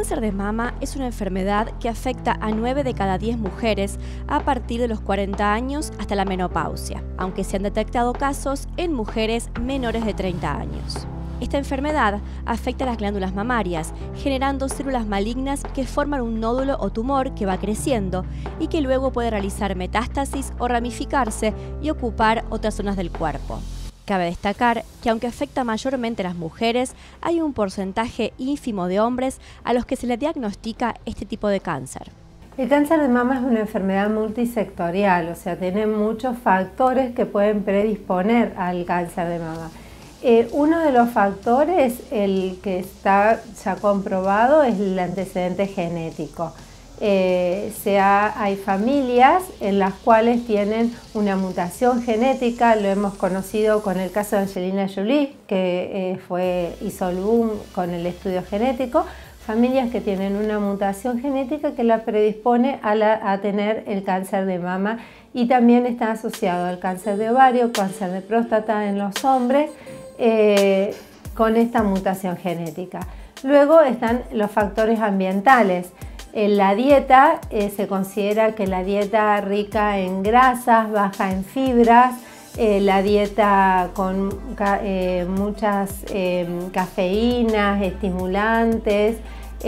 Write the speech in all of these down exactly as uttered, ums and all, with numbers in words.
cáncer de mama es una enfermedad que afecta a nueve de cada diez mujeres a partir de los cuarenta años hasta la menopausia, aunque se han detectado casos en mujeres menores de treinta años. Esta enfermedad afecta a las glándulas mamarias, generando células malignas que forman un nódulo o tumor que va creciendo y que luego puede realizar metástasis o ramificarse y ocupar otras zonas del cuerpo. Cabe destacar que aunque afecta mayormente a las mujeres, hay un porcentaje ínfimo de hombres a los que se les diagnostica este tipo de cáncer. El cáncer de mama es una enfermedad multisectorial, o sea, tiene muchos factores que pueden predisponer al cáncer de mama. Eh, uno de los factores, el que está ya comprobado, es el antecedente genético. Eh, sea, hay familias en las cuales tienen una mutación genética, lo hemos conocido con el caso de Angelina Jolie, que eh, fue, hizo el boom con el estudio genético, familias que tienen una mutación genética que la predispone a, la, a tener el cáncer de mama, y también está asociado al cáncer de ovario, cáncer de próstata en los hombres, eh, con esta mutación genética. Luego están los factores ambientales. En la dieta eh, se considera que la dieta rica en grasas, baja en fibras, eh, la dieta con ca eh, muchas eh, cafeínas, estimulantes,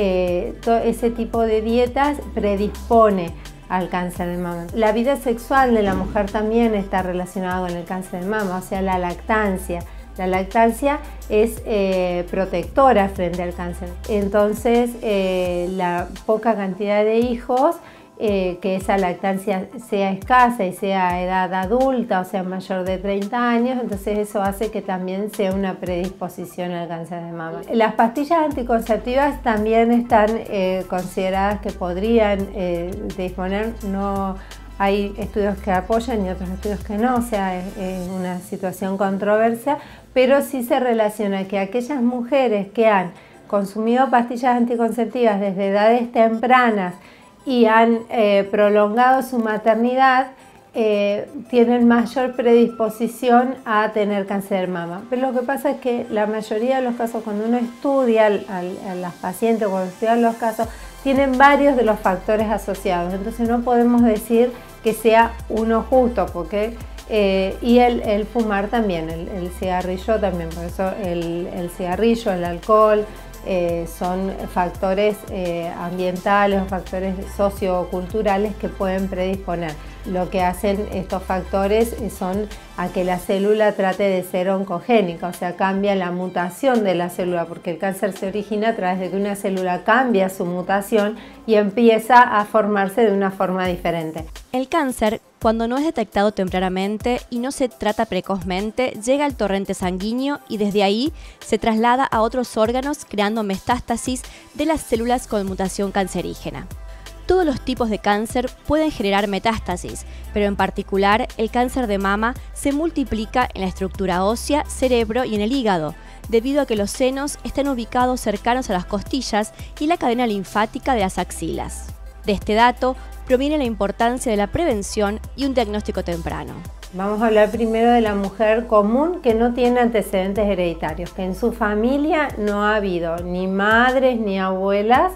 eh, todo ese tipo de dietas predispone al cáncer de mama. La vida sexual de la mujer también está relacionada con el cáncer de mama, o sea, la lactancia. La lactancia es eh, protectora frente al cáncer. Entonces, eh, la poca cantidad de hijos, eh, que esa lactancia sea escasa y sea a edad adulta, o sea mayor de treinta años, entonces eso hace que también sea una predisposición al cáncer de mama. Las pastillas anticonceptivas también están eh, consideradas que podrían eh, disponer, no... Hay estudios que apoyan y otros estudios que no, o sea, es, es una situación controversia, pero sí se relaciona que aquellas mujeres que han consumido pastillas anticonceptivas desde edades tempranas y han eh, prolongado su maternidad, eh, tienen mayor predisposición a tener cáncer de mama. Pero lo que pasa es que la mayoría de los casos, cuando uno estudia al, al, a las pacientes, cuando estudian los casos, tienen varios de los factores asociados, entonces no podemos decir que sea uno justo, porque eh, y el, el fumar también, el, el cigarrillo también, por eso el, el cigarrillo, el alcohol, eh, son factores eh, ambientales o factores socioculturales que pueden predisponer. Lo que hacen estos factores son a que la célula trate de ser oncogénica, o sea, cambia la mutación de la célula, porque el cáncer se origina a través de que una célula cambia su mutación y empieza a formarse de una forma diferente. El cáncer, cuando no es detectado tempranamente y no se trata precozmente, llega al torrente sanguíneo y desde ahí se traslada a otros órganos creando metástasis de las células con mutación cancerígena. Todos los tipos de cáncer pueden generar metástasis, pero en particular el cáncer de mama se multiplica en la estructura ósea, cerebro y en el hígado, debido a que los senos están ubicados cercanos a las costillas y la cadena linfática de las axilas. De este dato proviene la importancia de la prevención y un diagnóstico temprano. Vamos a hablar primero de la mujer común que no tiene antecedentes hereditarios, que en su familia no ha habido ni madres ni abuelas,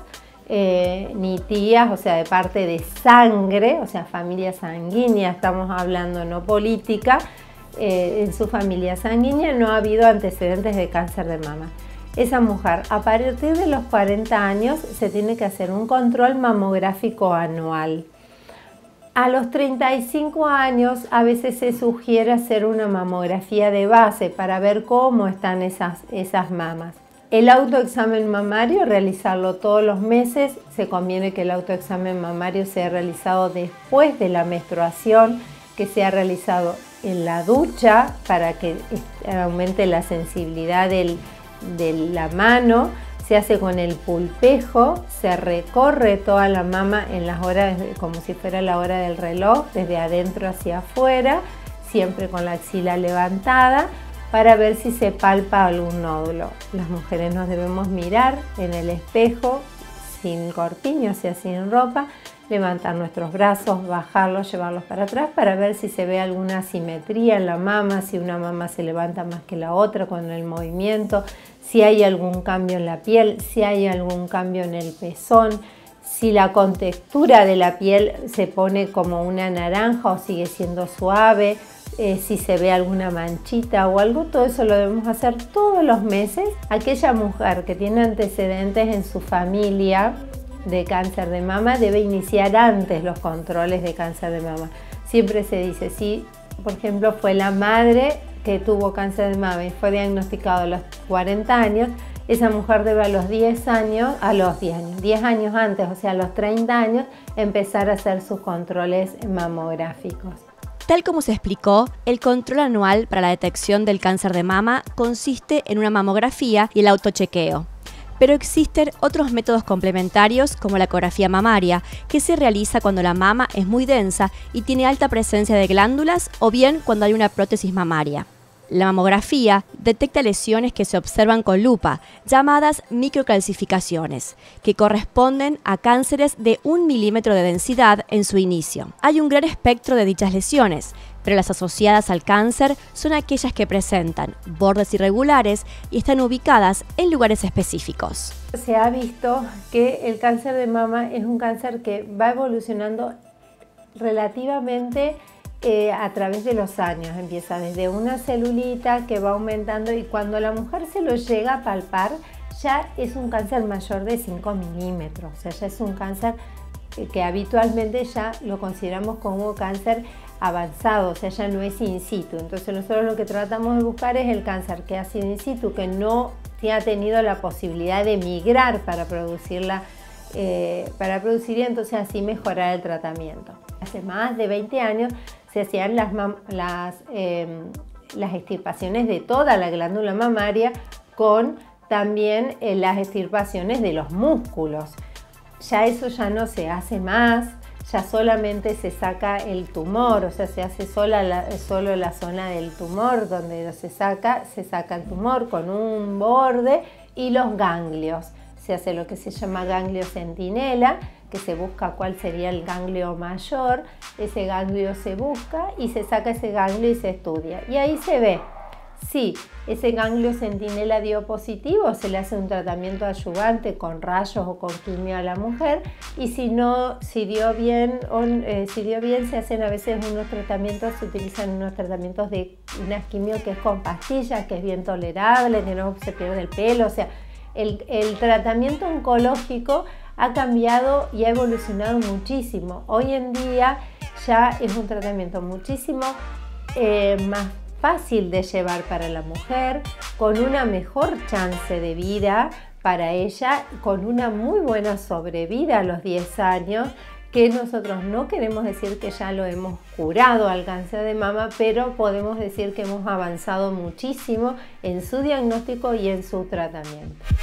Eh, ni tías, o sea, de parte de sangre, o sea, familia sanguínea, estamos hablando, no política, eh, en su familia sanguínea no ha habido antecedentes de cáncer de mama. Esa mujer, a partir de los cuarenta años, se tiene que hacer un control mamográfico anual. A los treinta y cinco años, a veces se sugiere hacer una mamografía de base para ver cómo están esas, esas mamas. El autoexamen mamario, realizarlo todos los meses. Se conviene que el autoexamen mamario sea realizado después de la menstruación, que sea realizado en la ducha para que aumente la sensibilidad del, de la mano. Se hace con el pulpejo, se recorre toda la mama en las horas, como si fuera la hora del reloj, desde adentro hacia afuera, siempre con la axila levantada, para ver si se palpa algún nódulo. Las mujeres nos debemos mirar en el espejo sin corpiño, o sea, sin ropa, levantar nuestros brazos, bajarlos, llevarlos para atrás para ver si se ve alguna asimetría en la mama, si una mama se levanta más que la otra con el movimiento, si hay algún cambio en la piel, si hay algún cambio en el pezón, si la contextura de la piel se pone como una naranja o sigue siendo suave, eh, si se ve alguna manchita o algo. Todo eso lo debemos hacer todos los meses. Aquella mujer que tiene antecedentes en su familia de cáncer de mama debe iniciar antes los controles de cáncer de mama. Siempre se dice, si por ejemplo fue la madre que tuvo cáncer de mama y fue diagnosticado a los cuarenta años, esa mujer debe a los diez años, a los diez años, diez años antes, o sea a los treinta años, empezar a hacer sus controles mamográficos. Tal como se explicó, el control anual para la detección del cáncer de mama consiste en una mamografía y el autochequeo. Pero existen otros métodos complementarios como la ecografía mamaria, que se realiza cuando la mama es muy densa y tiene alta presencia de glándulas o bien cuando hay una prótesis mamaria. La mamografía detecta lesiones que se observan con lupa, llamadas microcalcificaciones, que corresponden a cánceres de un milímetro de densidad en su inicio. Hay un gran espectro de dichas lesiones, pero las asociadas al cáncer son aquellas que presentan bordes irregulares y están ubicadas en lugares específicos. Se ha visto que el cáncer de mama es un cáncer que va evolucionando relativamente Eh, a través de los años. Empieza desde una celulita que va aumentando y cuando la mujer se lo llega a palpar ya es un cáncer mayor de cinco milímetros, o sea, ya es un cáncer que, que habitualmente ya lo consideramos como cáncer avanzado, o sea, ya no es in situ. Entonces nosotros lo que tratamos de buscar es el cáncer que ha sido in situ, que no ha tenido la posibilidad de migrar para producirla, eh, para producir y entonces así mejorar el tratamiento. Hace más de veinte años se hacían las, las, eh, las extirpaciones de toda la glándula mamaria con también eh, las extirpaciones de los músculos. Ya eso ya no se hace más, ya solamente se saca el tumor, o sea, se hace sola la, solo la zona del tumor donde se saca, se saca el tumor con un borde y los ganglios. Se hace lo que se llama ganglio centinela, que se busca cuál sería el ganglio mayor, ese ganglio se busca y se saca ese ganglio y se estudia. Y ahí se ve si ese ganglio centinela dio positivo, se le hace un tratamiento adyuvante con rayos o con quimio a la mujer, y si no, si dio bien, o, eh, si dio bien se hacen a veces unos tratamientos, se utilizan unos tratamientos de una quimio que es con pastillas, que es bien tolerable, que no se pierde el pelo, o sea, el, el tratamiento oncológico ha cambiado y ha evolucionado muchísimo. Hoy en día ya es un tratamiento muchísimo eh, más fácil de llevar para la mujer, con una mejor chance de vida para ella, con una muy buena sobrevida a los diez años, que nosotros no queremos decir que ya lo hemos curado al cáncer de mama, pero podemos decir que hemos avanzado muchísimo en su diagnóstico y en su tratamiento.